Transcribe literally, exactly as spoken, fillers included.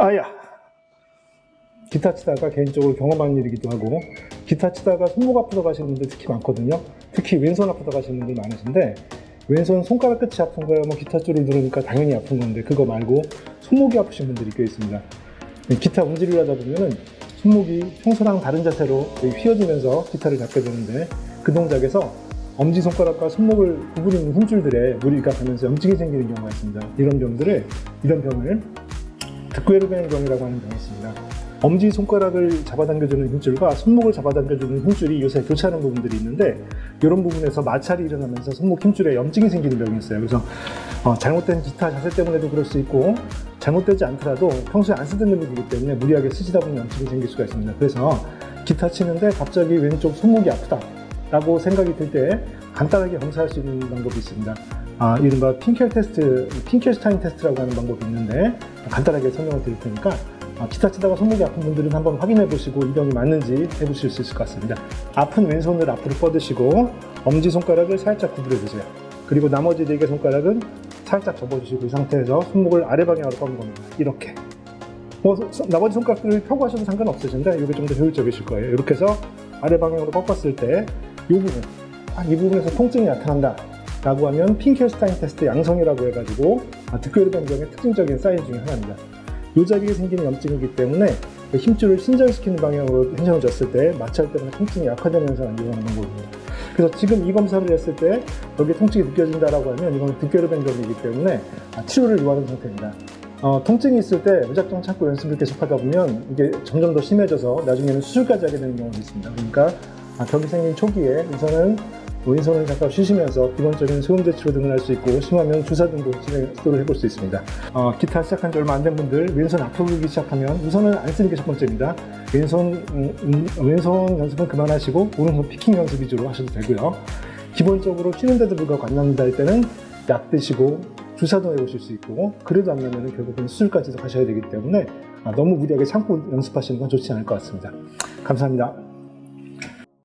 아야! 기타 치다가 개인적으로 경험한 일이기도 하고, 기타 치다가 손목 아프다고 하시는 분들 특히 많거든요. 특히 왼손 아프다고 하시는 분들 많으신데, 왼손 손가락 끝이 아픈 거야, 뭐 기타 줄을 누르니까 당연히 아픈 건데, 그거 말고 손목이 아프신 분들이 꽤 있습니다. 기타 움직이를 하다 보면은 손목이 평소랑 다른 자세로 휘어지면서 기타를 잡게 되는데, 그 동작에서 엄지손가락과 손목을 구부리는 힘줄들에 무리가 가면서 염증이 생기는 경우가 있습니다. 이런 병들을, 이런 병을 득괴르벤병이라고 하는 병이 있습니다. 엄지손가락을 잡아당겨주는 힘줄과 손목을 잡아당겨주는 힘줄이 요새 교차하는 부분들이 있는데, 이런 부분에서 마찰이 일어나면서 손목 힘줄에 염증이 생기는 병이 있어요. 그래서 어, 잘못된 기타 자세 때문에도 그럴 수 있고, 잘못되지 않더라도 평소에 안 쓰던 근육이기 때문에 무리하게 쓰시다 보면 염증이 생길 수가 있습니다. 그래서 기타 치는데 갑자기 왼쪽 손목이 아프다 라고 생각이 들 때 간단하게 검사할 수 있는 방법이 있습니다. 아, 이른바 핑켈 테스트, 핑켈슈타인 테스트라고 하는 방법이 있는데, 간단하게 설명을 드릴 테니까 아, 기타 치다가 손목이 아픈 분들은 한번 확인해 보시고 이 병이 맞는지 해보실 수 있을 것 같습니다. 아픈 왼손을 앞으로 뻗으시고 엄지손가락을 살짝 구부려 주세요. 그리고 나머지 네 개 손가락은 살짝 접어주시고, 이 상태에서 손목을 아래 방향으로 뻗는 겁니다. 이렇게. 뭐 나머지 손가락들을 펴고 하셔도 상관없으신데 이게 좀 더 효율적이실 거예요. 이렇게 해서 아래 방향으로 뻗었을 때 이 부분, 아, 이 부분에서 통증이 나타난다 라고 하면 핑켈슈타인 테스트 양성이라고 해가지고 아, 득괴르벤병의 특징적인 사인 중에 하나입니다. 이 자리에 생기는 염증이기 때문에 그 힘줄을 신절시키는 방향으로 텐션을 줬을 때 마찰 때문에 통증이 약화되는 현상을 이용하는 방법입니다. 그래서 지금 이 검사를 했을 때 여기 통증이 느껴진다라고 하면 이건 득괴르벤병이기 때문에 아, 치료를 요하는 상태입니다. 어, 통증이 있을 때 무작정 참고 연습을 계속하다 보면 이게 점점 더 심해져서 나중에는 수술까지 하게 되는 경우도 있습니다. 그러니까 아, 격이 생긴 초기에 우선은 왼손을 잠깐 쉬시면서 기본적인 소음제 치료 등을 할 수 있고, 심하면 주사 등도 시도를 해볼 수 있습니다. 어, 기타 시작한 지 얼마 안 된 분들, 왼손 아프기 시작하면 우선은 안 쓰는 게 첫 번째입니다. 왼손, 음, 음, 왼손 연습은 그만하시고 오른손 피킹 연습 위주로 하셔도 되고요. 기본적으로 쉬는데도 불구하고 안 낫는다 할 때는 약 드시고 주사도 해보실 수 있고, 그래도 안 나면 결국은 수술까지도 가셔야 되기 때문에 아, 너무 무리하게 참고 연습하시는 건 좋지 않을 것 같습니다. 감사합니다.